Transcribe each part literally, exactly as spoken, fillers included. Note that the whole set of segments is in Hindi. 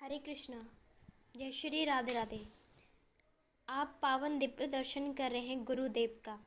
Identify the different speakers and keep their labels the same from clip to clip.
Speaker 1: हरे कृष्णा। जय श्री राधे राधे। आप पावन दिव्य दर्शन कर रहे हैं गुरुदेव का,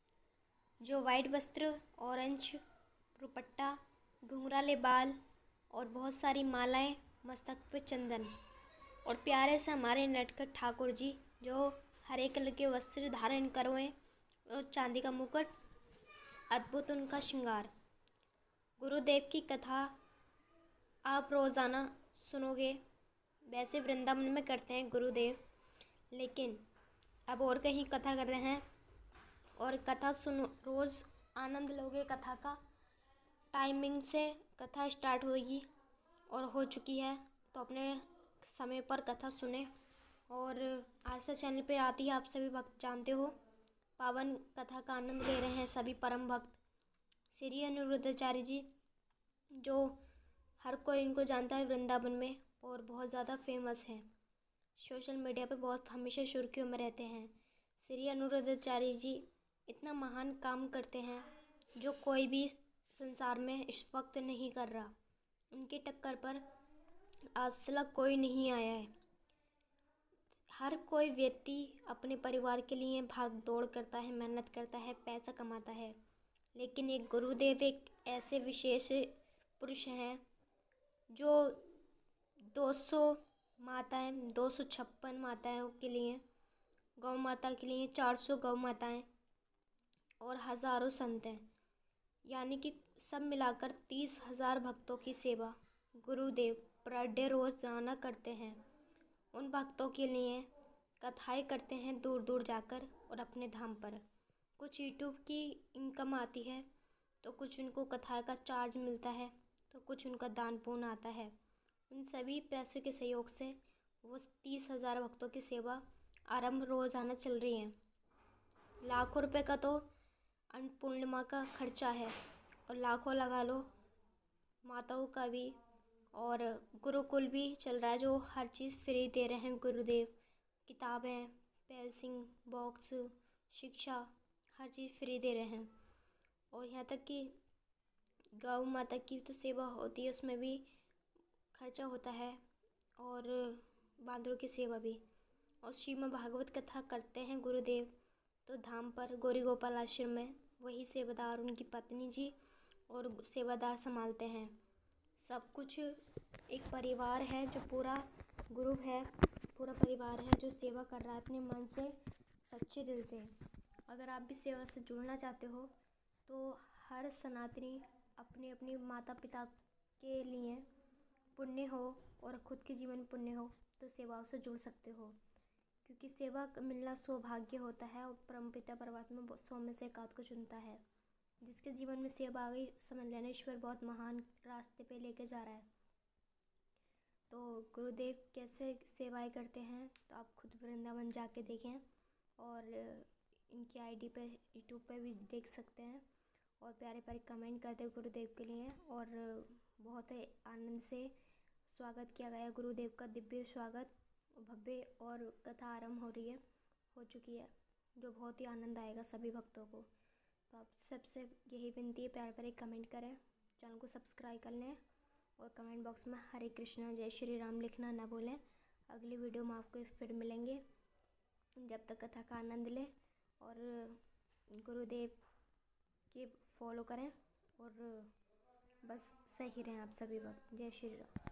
Speaker 1: जो वाइट वस्त्र, ऑरेंज दुपट्टा, घुंघराले बाल और बहुत सारी मालाएं, मस्तक पे चंदन और प्यारे से हमारे नटखट ठाकुर जी जो हरे कलर के वस्त्र धारण करोए और चांदी का मुकुट, अद्भुत उनका श्रृंगार। गुरुदेव की कथा आप रोज़ाना सुनोगे। वैसे वृंदावन में करते हैं गुरुदेव, लेकिन अब और कहीं कथा कर रहे हैं और कथा सुनो, रोज़ आनंद लोगे कथा का। टाइमिंग से कथा स्टार्ट होगी और हो चुकी है, तो अपने समय पर कथा सुने। और आस्था चैनल पे आती है, आप सभी भक्त जानते हो, पावन कथा का आनंद ले रहे हैं सभी परम भक्त। श्री अनिरुद्धाचार्य जी जो हर कोई इनको जानता है वृंदावन में और बहुत ज़्यादा फेमस हैं, सोशल मीडिया पे बहुत हमेशा सुर्खियों में रहते हैं। श्री अनिरुद्धाचार्य जी इतना महान काम करते हैं जो कोई भी संसार में इस वक्त नहीं कर रहा। उनकी टक्कर पर आज तक कोई नहीं आया है। हर कोई व्यक्ति अपने परिवार के लिए भाग दौड़ करता है, मेहनत करता है, पैसा कमाता है, लेकिन एक गुरुदेव एक ऐसे विशेष पुरुष हैं जो दो सौ माताएं, दो सौ छप्पन माताओं के लिए, गौ माता के लिए चार सौ गौ माताएं और हज़ारों संत हैं, यानी कि सब मिलाकर तीस हज़ार भक्तों की सेवा गुरुदेव पर डे रोज़ाना करते हैं। उन भक्तों के लिए कथाएं करते हैं दूर दूर जाकर और अपने धाम पर। कुछ यूट्यूब की इनकम आती है, तो कुछ उनको कथा का चार्ज मिलता है, तो कुछ उनका दान पुण्य आता है। उन सभी पैसों के सहयोग से वो तीस हज़ार भक्तों की सेवा आरंभ रोज़ाना चल रही है। लाखों रुपए का तो अन्नपूर्णिमा का खर्चा है और लाखों लगा लो माताओं का भी, और गुरुकुल भी चल रहा है जो हर चीज़ फ्री दे रहे हैं गुरुदेव। किताबें, पेंसिल बॉक्स, शिक्षा, हर चीज़ फ्री दे रहे हैं। और यहाँ तक कि गौ माता की तो सेवा होती है, उसमें भी खर्चा होता है, और बांदरों की सेवा भी। और श्रीमद् भागवत कथा करते हैं गुरुदेव तो धाम पर गौरी गोपाल आश्रम में वही सेवादार, उनकी पत्नी जी और सेवादार संभालते हैं। सब कुछ एक परिवार है जो पूरा ग्रुप है, पूरा परिवार है जो सेवा कर रहा है अपने मन से, सच्चे दिल से। अगर आप भी सेवा से जुड़ना चाहते हो तो हर सनातनी अपने अपने माता पिता के लिए पुण्य हो और खुद के जीवन पुण्य हो तो सेवाओं से जुड़ सकते हो, क्योंकि सेवा मिलना सौभाग्य होता है और परमपिता परमात्मा सौ में से एकाध को चुनता है। जिसके जीवन में सेवा आ गई, समझ लेना ईश्वर बहुत महान रास्ते पे लेके जा रहा है। तो गुरुदेव कैसे सेवाएं करते हैं तो आप खुद वृंदावन जाके देखें, और इनकी आईडी पे यूट्यूब पे भी देख सकते हैं। और प्यारे प्यारे कमेंट करते हैं गुरुदेव के लिए, और बहुत ही आनंद से स्वागत किया गया गुरुदेव का, दिव्य स्वागत भव्य। और कथा आरंभ हो रही है, हो चुकी है, जो बहुत ही आनंद आएगा सभी भक्तों को। तो आप सबसे यही विनती है, प्यारे प्यारे कमेंट करें, चैनल को सब्सक्राइब कर लें और कमेंट बॉक्स में हरे कृष्णा जय श्री राम लिखना ना भूलें। अगली वीडियो में आपको फिर मिलेंगे, जब तक कथा का आनंद लें और गुरुदेव के फॉलो करें और बस सही रहें आप सभी वक्त। जय श्री राम।